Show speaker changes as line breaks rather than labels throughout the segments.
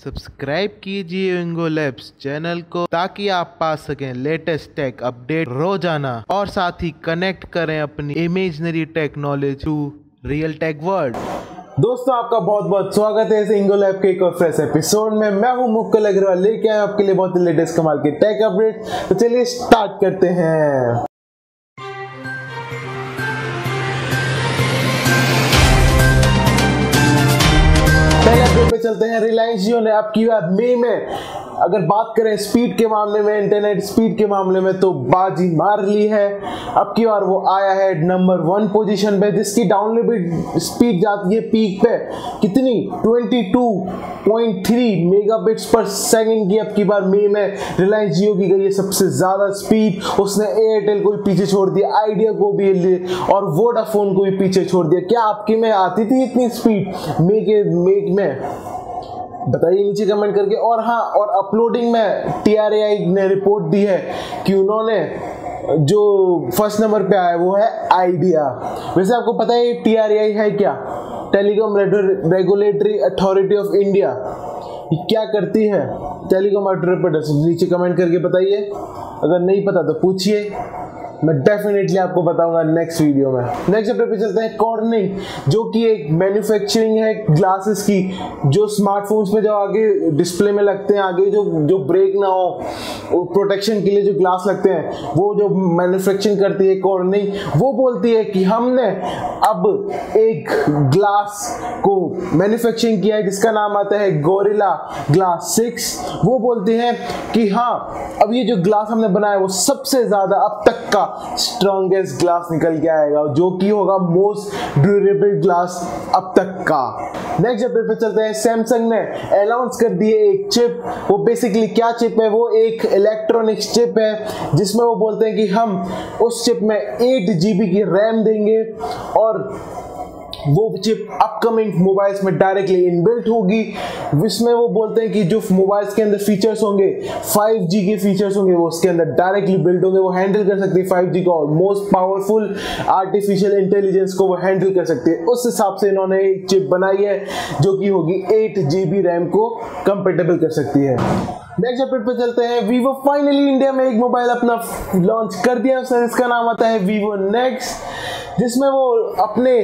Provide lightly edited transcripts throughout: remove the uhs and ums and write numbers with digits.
Subscribe कीजिए विंगो labs channel को ताकि आप पा सकें लेटेस्ट टेक अपडेट रोजाना और साथ ही कनेक्ट करें अपनी imaginary tech knowledge to real tech world.
दोस्तों आपका बहुत बहुत स्वागत है विंगो लैब के एक और फ्रेश एपिसोड में। मैं हूं मुक्कल अग्रवाल, लेके आए आपके लिए बहुत ही लेटेस्ट कमाल के टेक अपडेट। तो चलिए स्टार्ट करते हैं। पहले अपडेट पे चलते हैं। रिलायंस जियो ने अब की बार मई में अगर बात करें स्पीड के मामले में, इंटरनेट स्पीड के मामले में, तो बाजी मार ली है। अब की बार वो आया है नंबर 1 पोजीशन पे, जिसकी डाउनलोड स्पीड जाती है पीक पे कितनी 22.3 मेगाबिट्स पर सेकंड की। अब की बार मई में रिलायंस जियो की गई है सबसे ज्यादा स्पीड। उसने एयरटेल को भी पीछे छोड़ दिया, आइडिया को भी और वोडाफोन को भी पीछे छोड़ दिया। क्या आपकी में आती थी इतनी स्पीड मई में? बताइए नीचे कमेंट करके। और हाँ, और अपलोडिंग में TRAI ने रिपोर्ट दी है कि उन्होंने जो फर्स्ट नंबर पे आया वो है आइडिया। वैसे आपको पता है TRAI है क्या? Telecom regulatory authority of India. ये क्या करती है? Telecom operator. नीचे कमेंट करके बताइए, अगर नहीं पता तो पूछिए, मैं डेफिनेटली आपको बताऊंगा नेक्स्ट वीडियो में। नेक्स्ट अपडेट पे चलते हैं। कॉर्निंग, जो कि एक मैन्युफैक्चरिंग है ग्लासेस की, जो स्मार्टफोन्स में जो आगे डिस्प्ले में लगते हैं, आगे जो ब्रेक ना हो प्रोटेक्शन के लिए जो ग्लास लगते हैं, वो जो मैन्युफैक्चरिंग करती है कॉर्निंग, वो बोलती है कि हमने अब एक ग्लास को मैन्युफैक्चरिंग किया है जिसका नाम आता है गोरिल्ला ग्लास 6। वो बोलते हैं कि हाँ, अब ये जो ग्लास हमने बनाया वो सबसे ज्यादा अब तक का स्ट्रॉन्गेस्ट ग्लास निकल के आएगा, जो कि होगा मोस्ट ड्यूरेबल ग्लास अब तक का। नेक्स्ट अपडेट पे चलते हैं। सैमसंग ने अनाउंस कर दिए एक चिप। वो बेसिकली क्या चिप है? वो एक इलेक्ट्रॉनिक्स चिप है जिसमें वो बोलते हैं कि हम उस चिप में 8 GB की रैम देंगे और वो चिप अपकमिंग मोबाइल्स में डायरेक्टली इनबिल्ट होगी। जिसमें वो बोलते हैं कि जो मोबाइल्स के अंदर फीचर्स होंगे, 5G के फीचर्स होंगे, वो उसके अंदर डायरेक्टली बिल्ड होंगे। वो हैंडल कर सकती है 5G को और मोस्ट पावरफुल आर्टिफिशियल इंटेलिजेंस को वो हैंडल कर सकती है। उस हिसाब से इन्होंने एक चिप बनाई है जो कि होगी 8 GB रैम को कंपेटेबल कर सकती है। नेक्स्ट अपडेट पे चलते हैं। वीवो फाइनली इंडिया में एक मोबाइल अपना लॉन्च कर दिया उसने, इसका नाम आता है वीवो नेक्स्ट, जिसमें वो अपने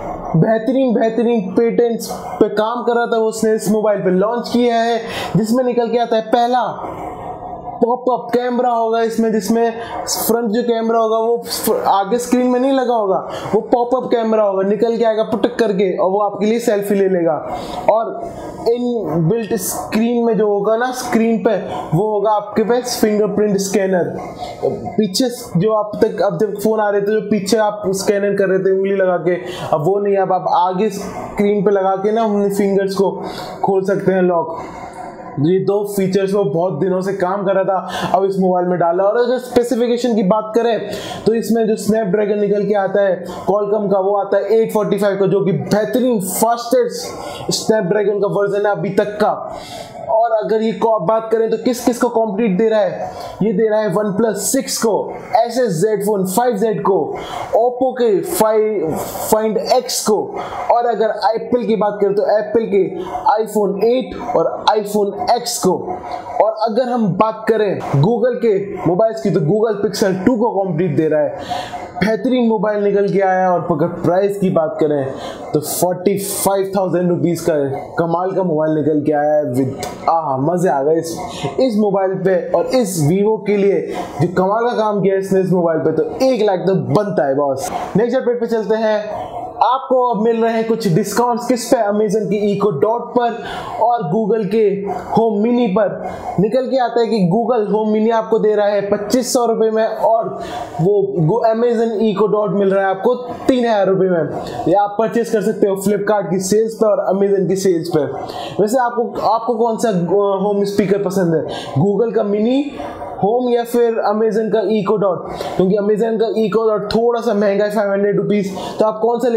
बेहतरीन पेटेंट्स पे काम कर रहा था। वो उसने इस मोबाइल पे लॉन्च किया है, जिसमें निकल के आता है पहला पॉपअप कैमरा होगा इसमें, जिसमें फ्रंट जो कैमरा होगा वो आगे स्क्रीन में नहीं लगा होगा, वो पॉपअप कैमरा होगा, निकल के आएगा पटक करके और वो आपके लिए सेल्फी ले लेगा। और इन बिल्ट स्क्रीन में जो होगा ना, स्क्रीन पे वो होगा आपके पास फिंगरप्रिंट स्कैनर। पीछे जो अब जब फोन आ रहे थे, जो पीछे आप स्कैनर कर रहे थे उंगली लगा के, अब वो नहीं, अब आप आगे स्क्रीन पे लगा के ना अपने फिंगर्स को खोल सकते हैं लॉक। ये 2 फीचर्स वो बहुत दिनों से काम कर रहा था, अब इस मोबाइल में डाला। और अगर स्पेसिफिकेशन की बात करें तो इसमें जो स्नैपड्रैगन निकल के आता है क्वालकॉम का, वो आता है 845 का, जो कि बेहतरीन फास्टेस्ट स्नैपड्रैगन का वर्जन है अभी तक का। और अगर ये बात करें तो किस को कॉम्पिटिट दे रहा है? ये दे रहा है OnePlus 6 को, Asus ZenFone 5Z को, Oppo के Find X को, और अगर एप्पल की बात करें तो एप्पल के iPhone 8 और iPhone X को। और अगर हम बात करें गूगल के मोबाइल्स की तो गूगल Pixel 2 को कॉम्पिटिट दे रहा है। बेहतरीन मोबाइल निकल के आया। और अगर प्राइस की बात करें तो 45,000 रुपीज का कमाल का मोबाइल निकल के आया है विद मजे आ गए इस मोबाइल पे। और इस वीवो के लिए जो कमाल का काम किया इसने इस मोबाइल पे, तो 1 लाख तो बनता है बॉस। नेक्स्ट अपडेट पे चलते हैं। आपको अब मिल रहे हैं कुछ डिस्काउंट्स किस पे? अमेजन की इको डॉट पर और गूगल के होम मिनी पर। निकल के आता है कि गूगल होम मिनी आपको दे रहा है 2500 रुपए में, और वो अमेजन इको डॉट मिल रहा है आपको 3000 रुपए में। ये आप परचेस कर सकते हो फ्लिपकार्ट की सेल्स पे और अमेजन की सेल्स पे। वैसे आपको कौन सा होम स्पीकर पसंद है? गूगल का मिनी होम या फिर अमेजन का इको डॉट? क्योंकि अमेजन का इको डॉट थोड़ा सा महंगा है 500 रुपीज, तो आप कौन सा लेना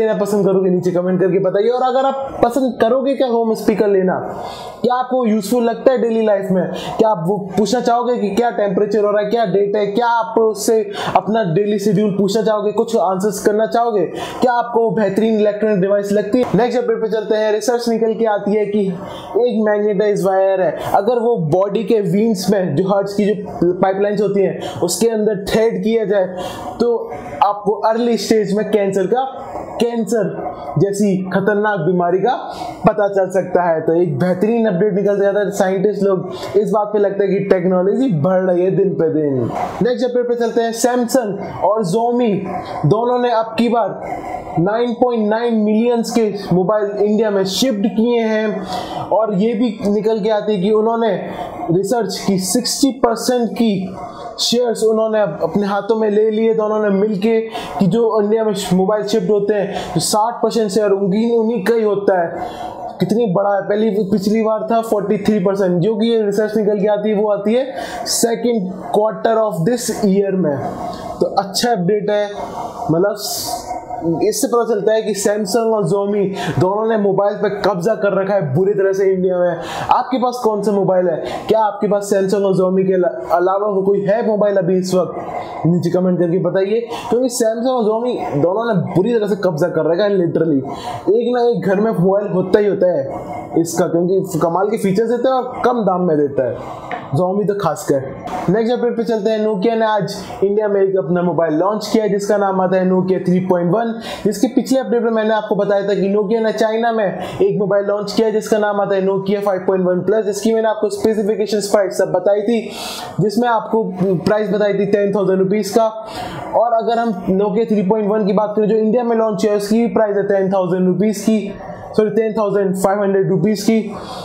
लेना पसंद करोगे नीचे कमेंट करके बताइए। और अगर आप पसंद करोगे क्या होम स्पीकर लेना, क्या आपको यूजफुल लगता है डेली लाइफ में, क्या आप वो पूछना चाहोगे कि क्या टेम्परेचर हो रहा है, क्या डेट है, क्या आप उससे अपना डेली शेड्यूल पूछना चाहोगे, कुछ आंसर्स करना चाहोगे, क्या आपको बेहतरीन इलेक्ट्रॉनिक डिवाइस लगती है। नेक्स्ट अपडेट पे चलते हैं। रिसर्च निकल के आती है कि एक मैग्नेटाइज वायर है, अगर वो बॉडी के वीन्स में जो हार्ट्स की जो पाइपलाइंस होती हैं उसके अंदर थ्रेड किया जाए तो आपको अर्ली स्टेज में कैंसर जैसी खतरनाक बीमारी का पता चल सकता है। तो एक बेहतरीन अपडेट निकल जाता है। साइंटिस्ट लोग इस बात पे लगता है कि टेक्नोलॉजी बढ़ रही है दिन पे दिन। नेक्स्ट अपडेट पे चलते हैं। सैमसंग और Xiaomi दोनों ने अब की बार 9.9 मिलियंस के मोबाइल इंडिया में शिफ्ट किए हैं और ये भी निकल के आती है कि उन्होंने रिसर्च की 60% की शेयर्स उन्होंने अपने हाथों में ले लिए दोनों ने मिलके, कि जो इंडिया में मोबाइल शिफ्ट होते हैं तो 60% शेयर उन्हीं का ही होता है। कितनी बड़ा है, पिछली बार था 43%, जो कि ये रिसर्च निकल के आती है वो आती है second quarter of this year में। तो अच्छा अपडेट है, मतलब इससे पता चलता है कि सैमसंग और Xiaomi दोनों ने मोबाइल पे कब्जा कर रखा है बुरी तरह से इंडिया में। आपके पास कौन सा मोबाइल है? क्या आपके पास सैमसंग और Xiaomi के अलावा कोई है मोबाइल अभी इस वक्त? नीचे कमेंट करके बताइए, क्योंकि सैमसंग और Xiaomi दोनों ने बुरी तरह से कब्जा कर रखा है लिटरली। एक ना एक घर में मोबाइल होता ही होता है इसका, क्योंकि कमाल के फीचर्स देता है और कम दाम में देता है, Xiaomi तो खासकर। नेक्स्ट अपडेट पे चलते हैं। नोकिया ने आज इंडिया में एक अपना मोबाइल लॉन्च किया है जिसका नाम आता है नोकिया 3.1। जिसके पिछले अपडेट में मैंने आपको बताया था कि नोकिया ने चाइना में एक मोबाइल लॉन्च किया है जिसका नाम आता है नोकिया 5.1 प्लस, जिसकी मैंने आपको स्पेसिफिकेशंस प्राइस सब बताई थी, जिसमें आपको प्राइस बताई थी 10,000 रुपीज का। और अगर हम नोकिया 3.1 की बात करें जो इंडिया में लॉन्च है उसकी प्राइस है 10,000 रुपीज की, सॉरी 10,500 रुपीज की।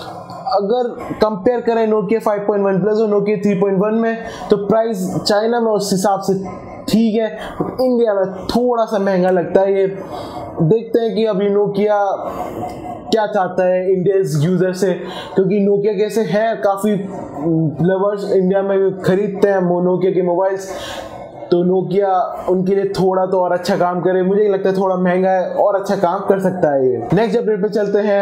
अगर कंपेयर करें नोकिया 5.1 प्लस और नोकिया 3.1 में तो प्राइस चाइना में उस हिसाब से ठीक है, इंडिया में थोड़ा सा महंगा लगता है। ये देखते हैं कि अभी नोकिया क्या चाहता है इंडिया यूजर से, क्योंकि नोकिया कैसे है काफ़ी लवर्स इंडिया में खरीदते हैं नोकिया के मोबाइल्स, तो नोकिया उनके लिए थोड़ा तो और अच्छा काम करे। मुझे लगता है थोड़ा महंगा है और अच्छा काम कर सकता है ये। नेक्स्ट अपडेट पे चलते हैं।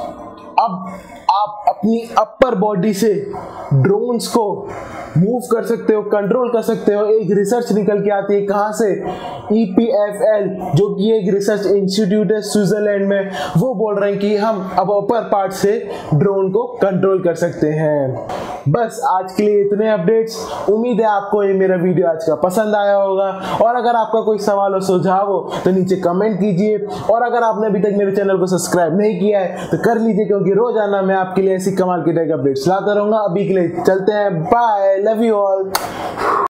अब आप अपनी अपर बॉडी से ड्रोन्स को मूव कर सकते हो, कंट्रोल कर सकते हो। एक रिसर्च निकल के आती है, कहाँ से? EPFL जो कि एक रिसर्च इंस्टीट्यूट है स्विट्जरलैंड में, वो बोल रहे हैं कि हम अब अपर पार्ट से ड्रोन को कंट्रोल कर सकते हैं। बस आज के लिए इतने अपडेट्स। उम्मीद है आपको ये मेरा वीडियो आज का पसंद आया होगा, और अगर आपका कोई सवाल हो सुझाव हो तो नीचे कमेंट कीजिए, और अगर आपने अभी तक मेरे चैनल को सब्सक्राइब नहीं किया है तो कर लीजिए, क्योंकि रोजाना मैं आपके लिए ऐसी कमाल की टेक अपडेट्स लाता रहूंगा। अभी के लिए चलते हैं, बाय, लव यू ऑल।